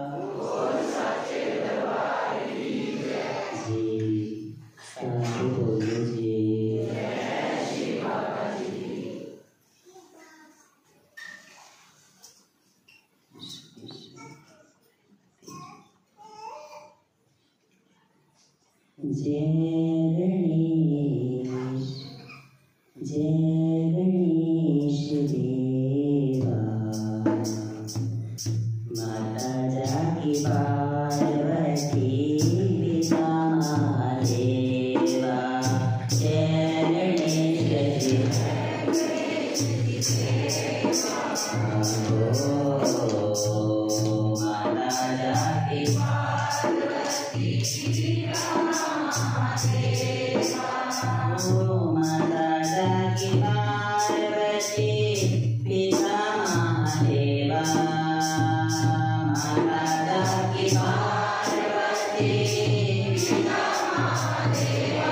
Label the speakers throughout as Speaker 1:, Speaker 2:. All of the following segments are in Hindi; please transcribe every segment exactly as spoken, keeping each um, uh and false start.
Speaker 1: जय गणेश जय गणेश देवा माता जाकी पार्वती पिता महादेवा जय गणेश माता जाकी पार्वती पिता माता जाकी पार्वती पिता महादेवा माता जाकी पार्वती पिता महादेवा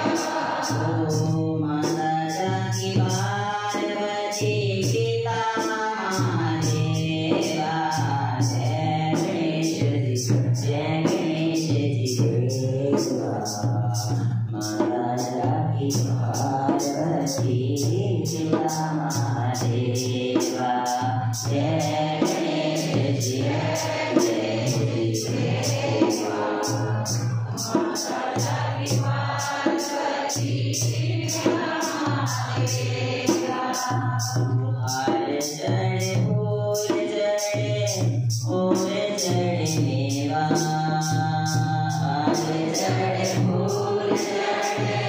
Speaker 1: माता जाकी पार्वती पिता महादेवा जय गणेश जय गणेश देवा माता जाकी पार्वती पिता महादेवा जय गणेश जय गणेश देवा माता जाकी पार्वती पिता महादेवा हार चढ़े फूल चढ़े फूल चढ़े मेवा हार चढ़े फूल चढ़े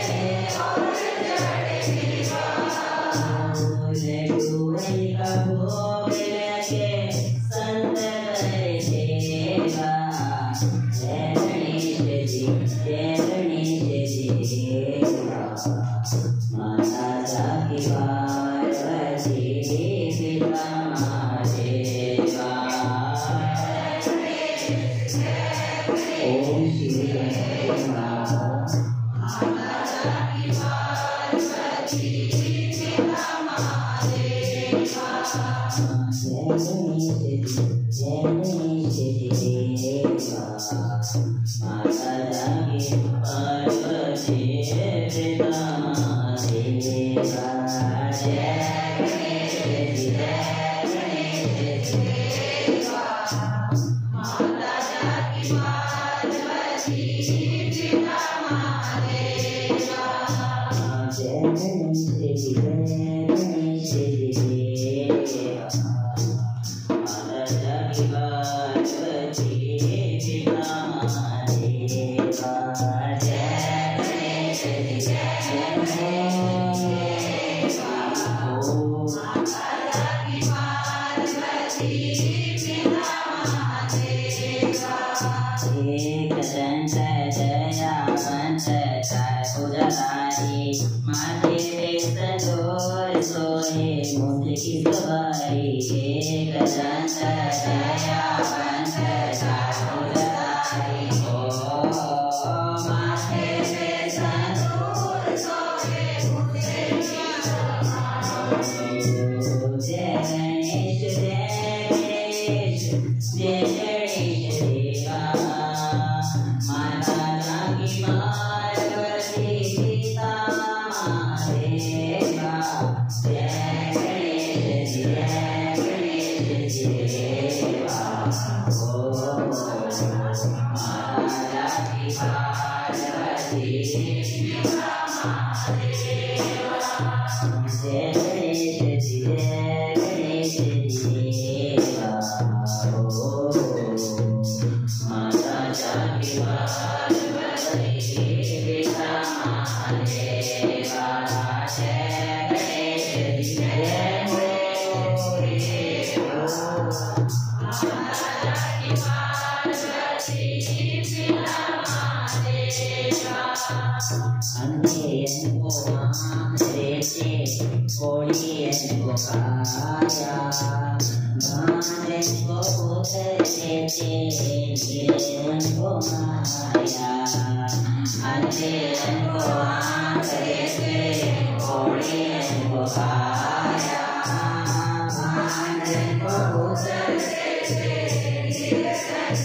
Speaker 1: का भोग लगे संत करे सेवा जय गणेश जी जय गणेश देवा माता जाकी पार्वती पिता महादेवा ओम श्री गणेश माता जाकी पार्वती पिता महादेवा जय गणेश जय गणेश देवा माता जाकी पार्वती पिता महादेवा जय गणेश जय गणेश देवा माता जाकी पार्वती पिता महादेवा जय गणेश जय गणेश देवा माता जाकी पार्वती पिता महादेवा जय गणेश जय गणेश माता जाकी पार्वती पिता महादेवा एक दंत जया पंच चार पूजारी माथे पे संजोर सोए मुझ की सवारी एक दंत जया पंच चार पूजारी ओ माथे पे संजोर सोए मुझ की सवारी जय गणेश जय गणेश जय गणेश देवा माता जाकी पार्वती पिता महादेवा जय गणेश जय गणेश देवा ओ माता जाकी पार्वती पिता महादेवा जय गणेश जय गणेश देवा ओ माता जाकी पार्वती पिता महादेवा जय गणेश जय गणेश माता जाकी पार्वती पिता महादेवा अंधेरन को आँख देते कोढ़ियन को काया भांजन को पुत्र देते नीरन को माया अंधेरन को आँख देते कोढ़ियन को काया भांजन को पुत्र देते नीरन को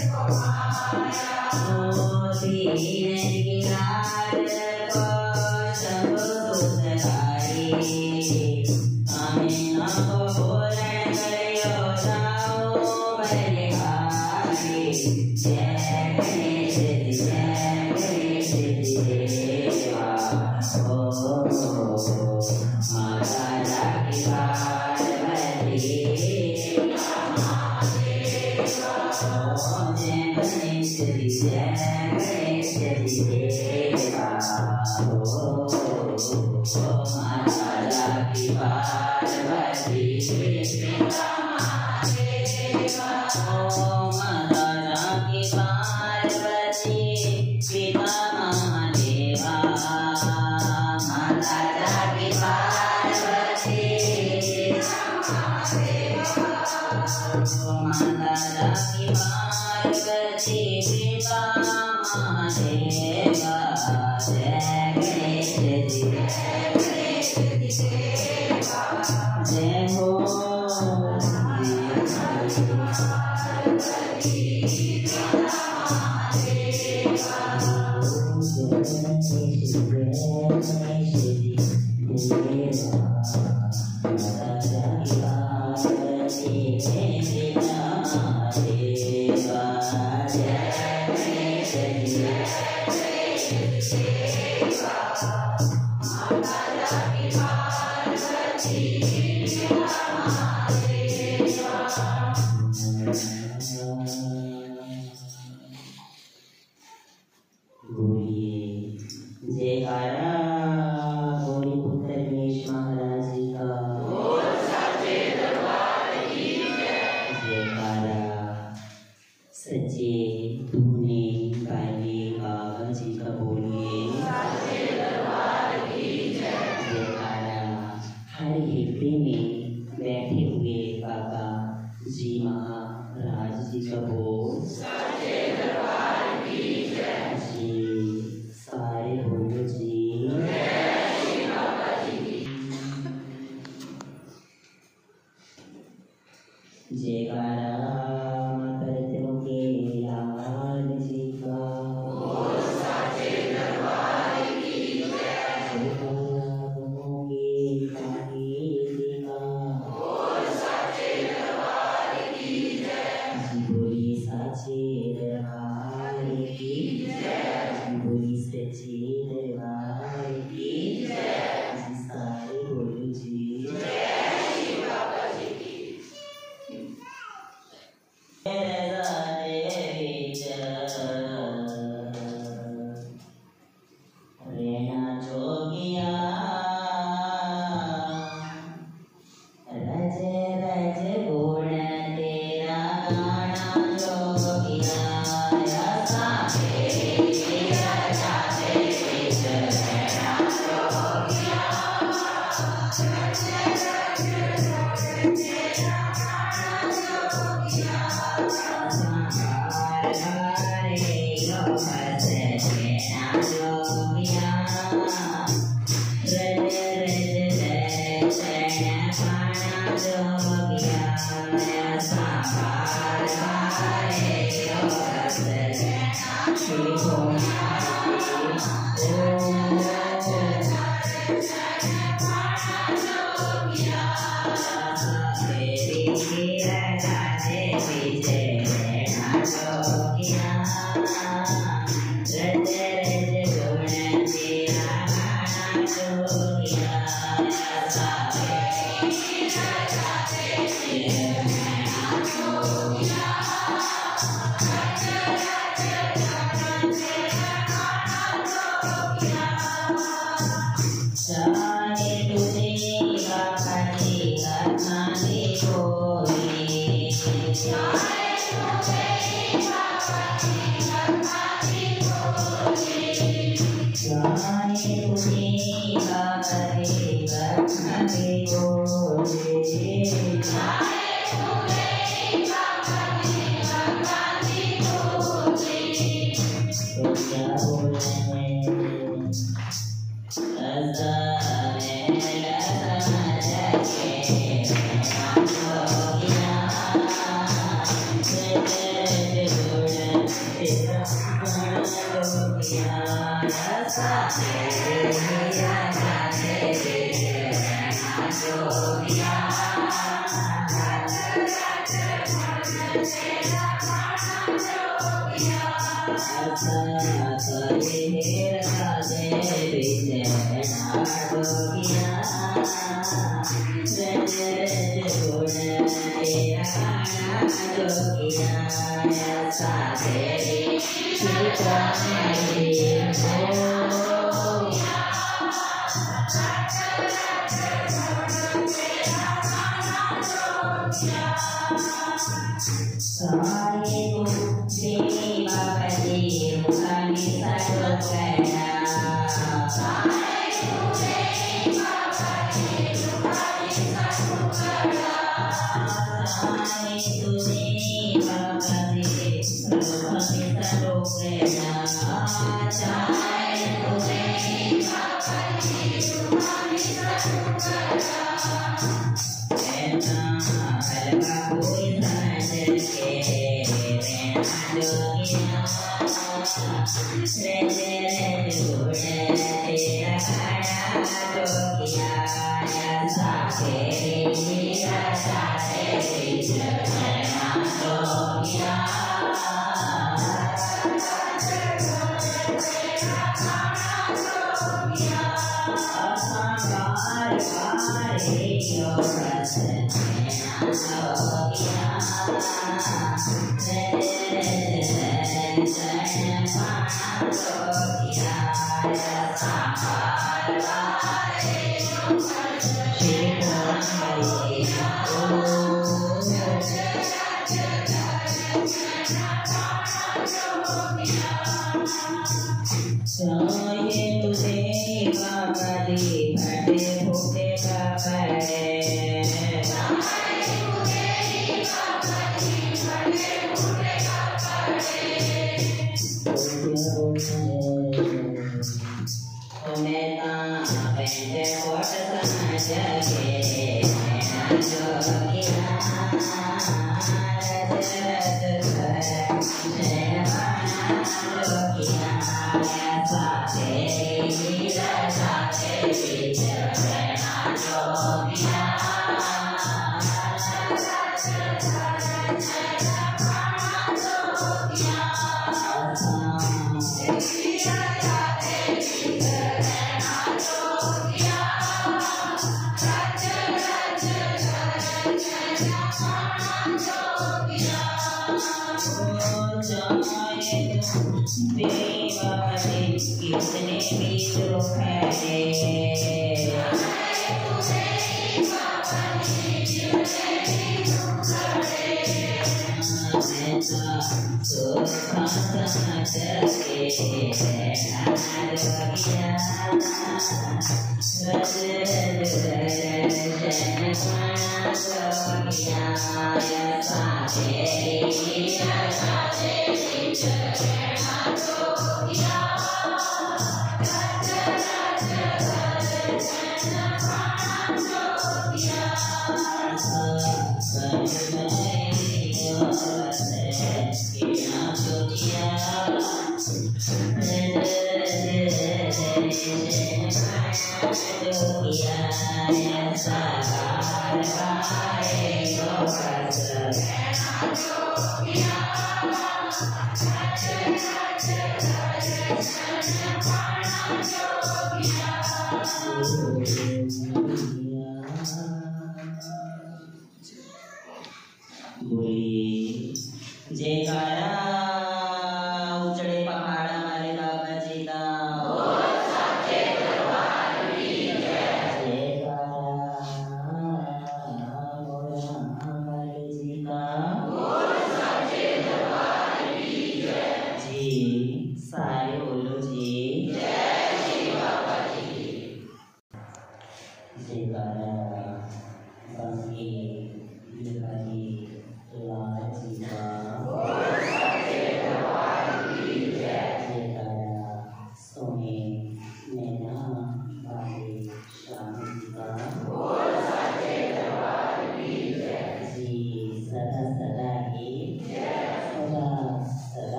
Speaker 1: रज गुण तेरा गाना जोगिया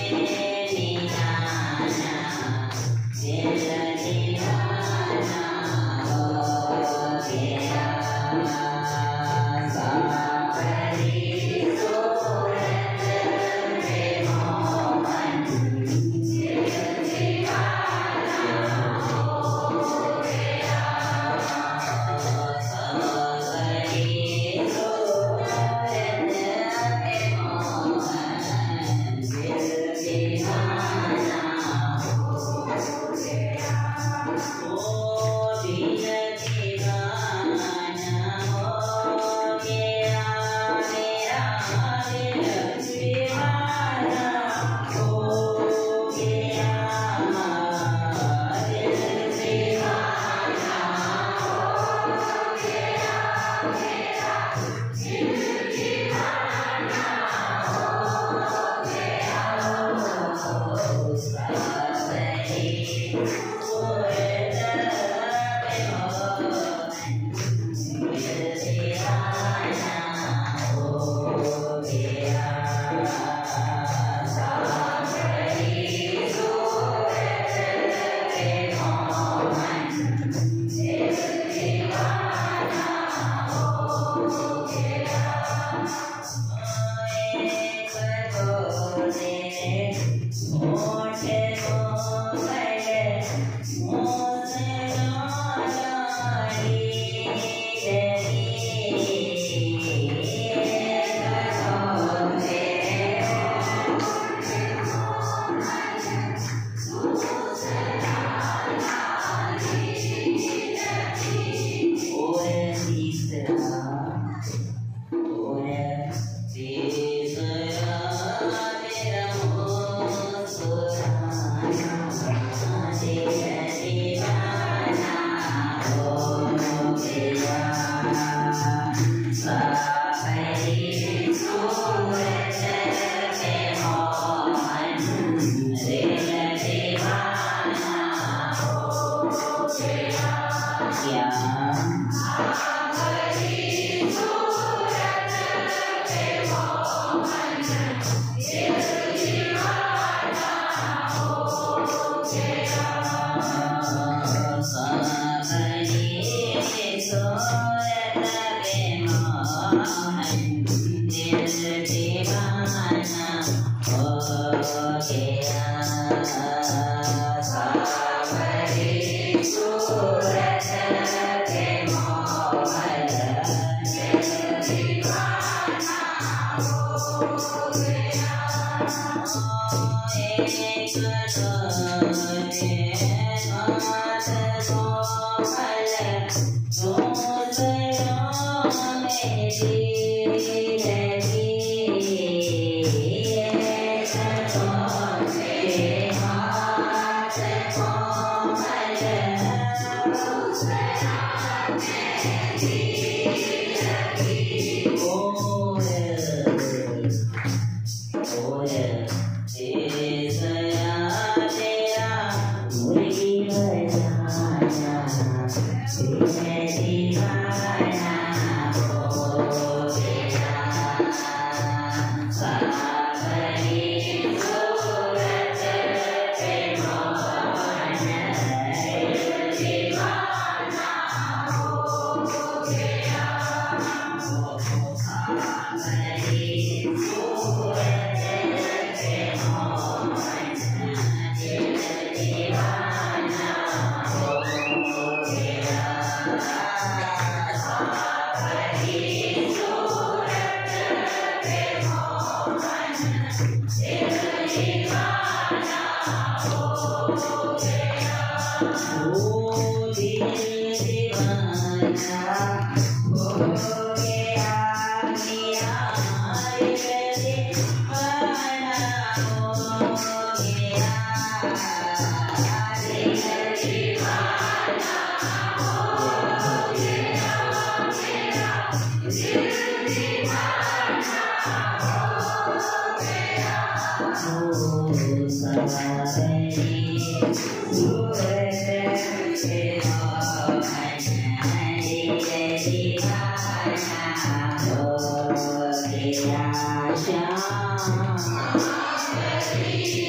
Speaker 1: Shama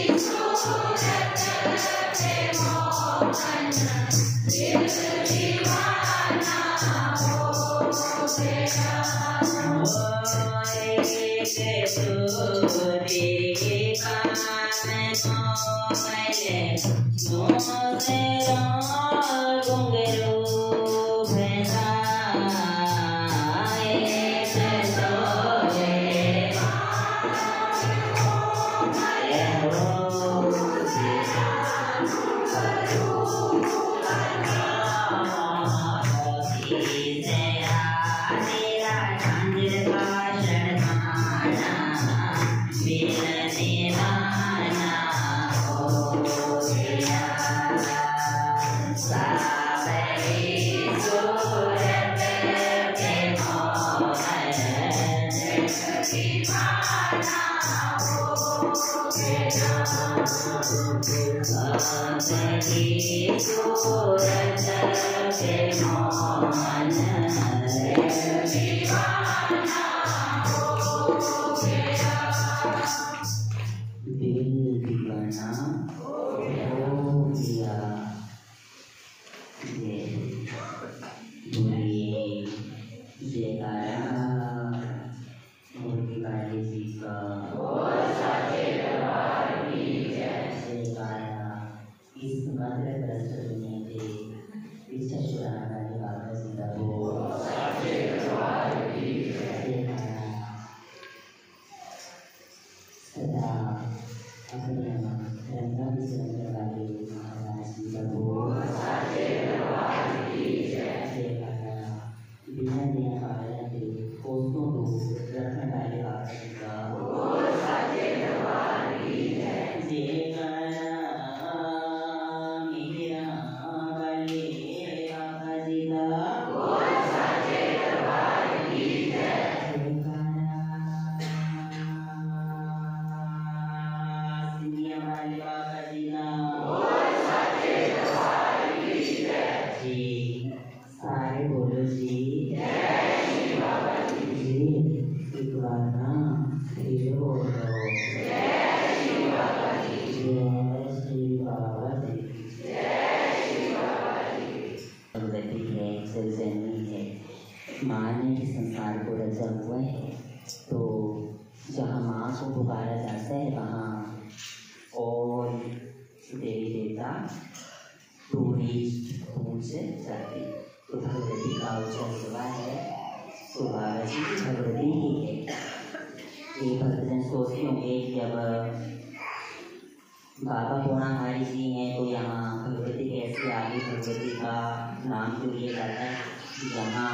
Speaker 2: बाबा पूर्णाधारी जी हैं तो यहाँ भगवती कैसे आगे भगवती का नाम जो लिया जाता है। यहाँ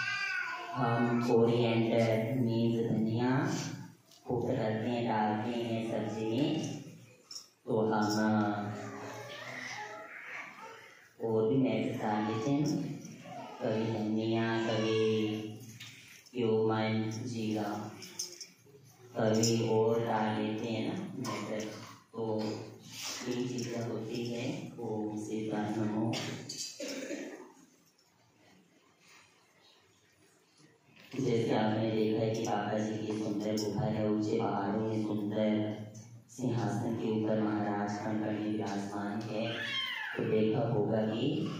Speaker 2: हम कोरिएंडर मीन्स धनिया कूट करते हैं, डालते हैं सब्जी में, तो हम और भी मैसेज डाल देते हैं, कभी धनिया, कभी क्यूमन, जीरा, कभी और डाल देते हैं ना मैसेज। तो तीन चीज़ें होती है वो से प्रार्थना हो। जैसे आपने देखा है कि बाबा जी की सुंदर गुफा है, ऊंचे पहाड़ों में सुंदर सिंहासन के ऊपर महाराज कण में विराजमान है। तो देखा होगा कि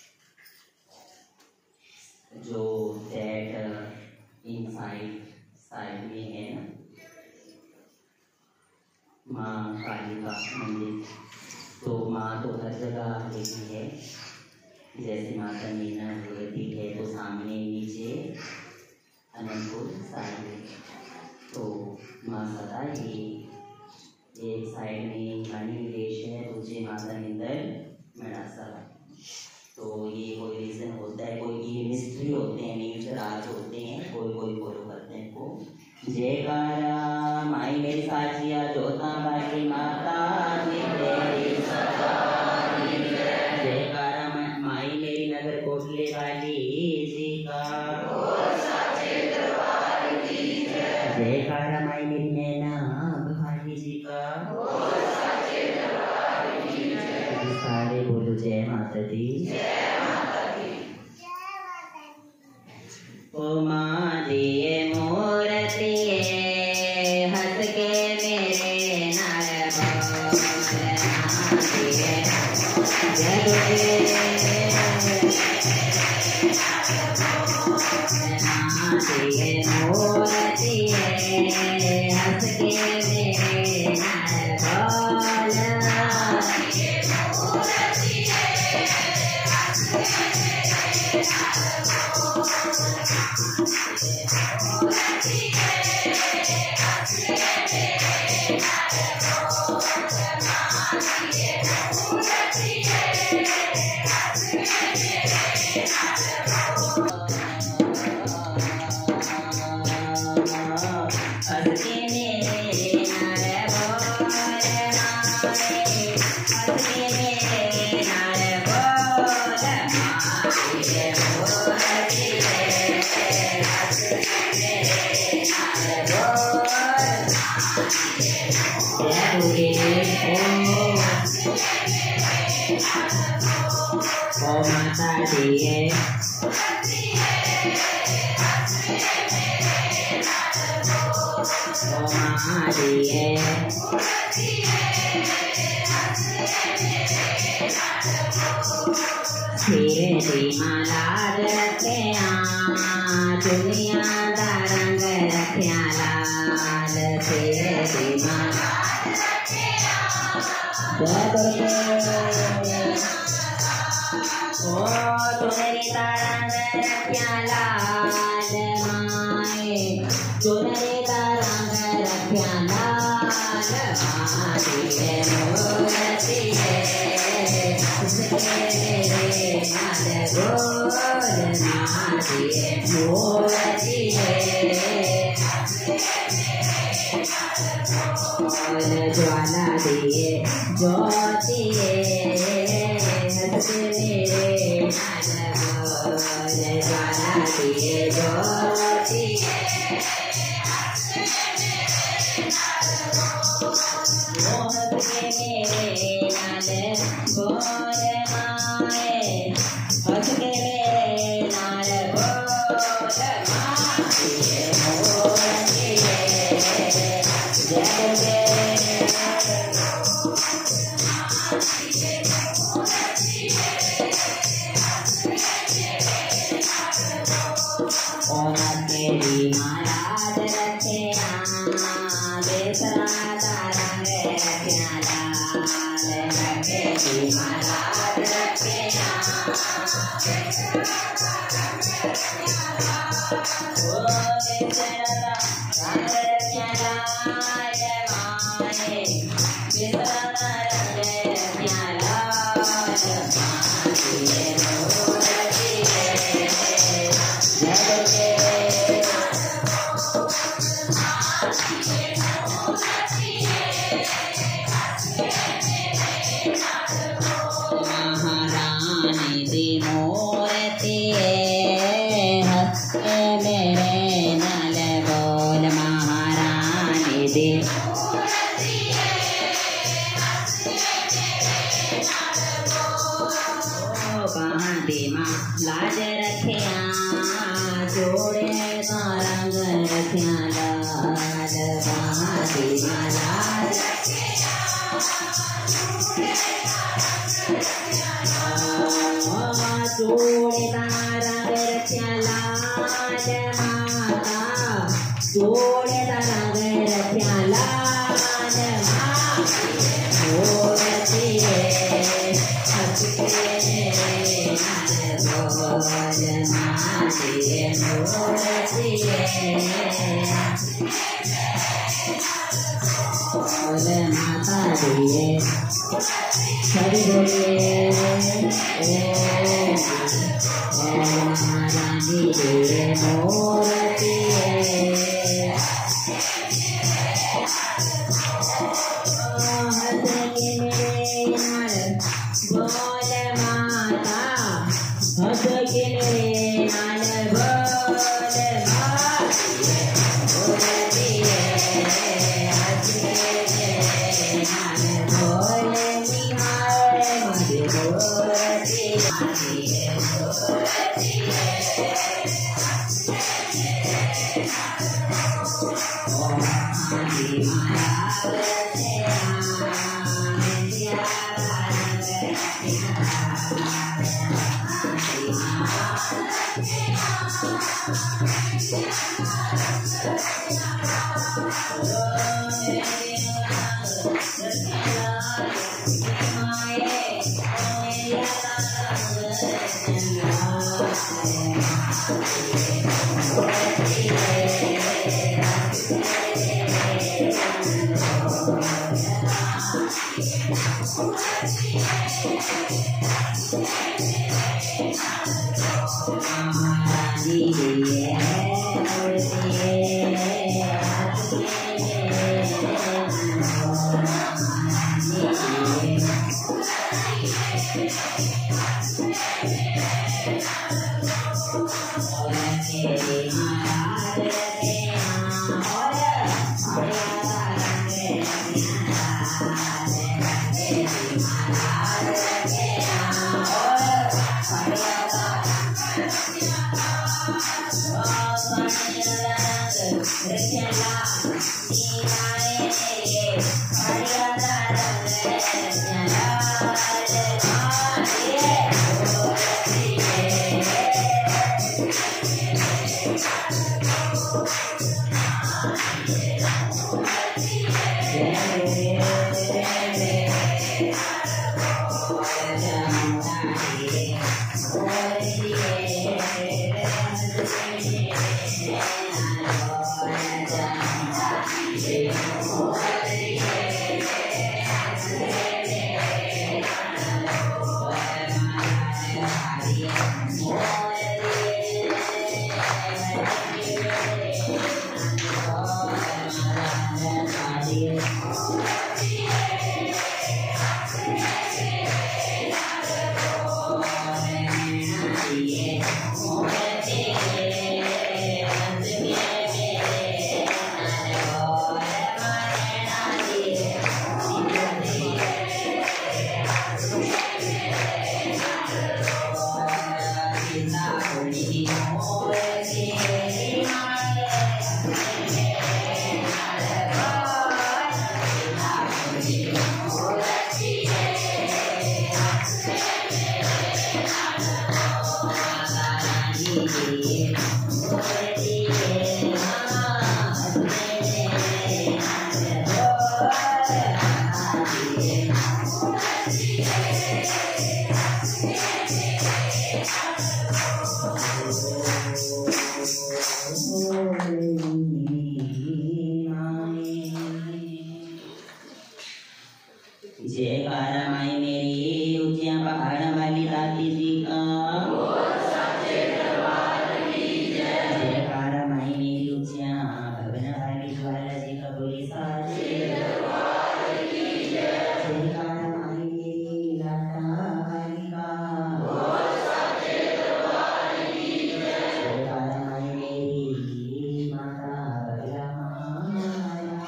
Speaker 2: जो दैट इन साइड साइड में है ना माँ काली का मंदिर, तो माँ तो हर जगह देखी है। जैसे माता मीना भगवती है तो सामने नीचे अनंतपुर साइड, तो माँ सदा ही एक साइड में मणि निवेश है, दूसरे माता निंदर मनासा। तो ये कोई रीज़न होता है, कोई ये मिस्ट्री होते हैं, मीन्स राज होते हैं, कोई कोई फॉलो करते हैं को। जयकारा माई मेरी साजिया जोता बाकी माता जी तेरी सदा। जयकारा माई मेरी नगर कोटले वाली जी का। जयकारा माई मेरी नैना भवानी जी का। सारे बोलो जय माता दी। ओ माँ दिए मूर्ति हंस के मेरे नार दिए मूर्ति हंस के मेरे नार
Speaker 1: Thank you.
Speaker 2: जयकारा माई मेरी ऊंचिया पहाड़ वाली दाती जी का जयकारा माई मेरी ऊंचिया भवन वाली ज्वाला जी का बोली सारे जयकारा माई मेरी लाटा वाली का जयकारा माई मेरी माता बगला माया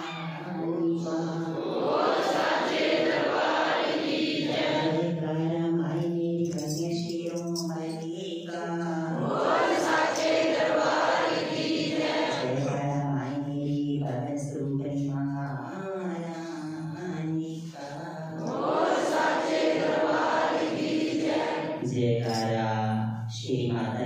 Speaker 2: जयकारा श्री माता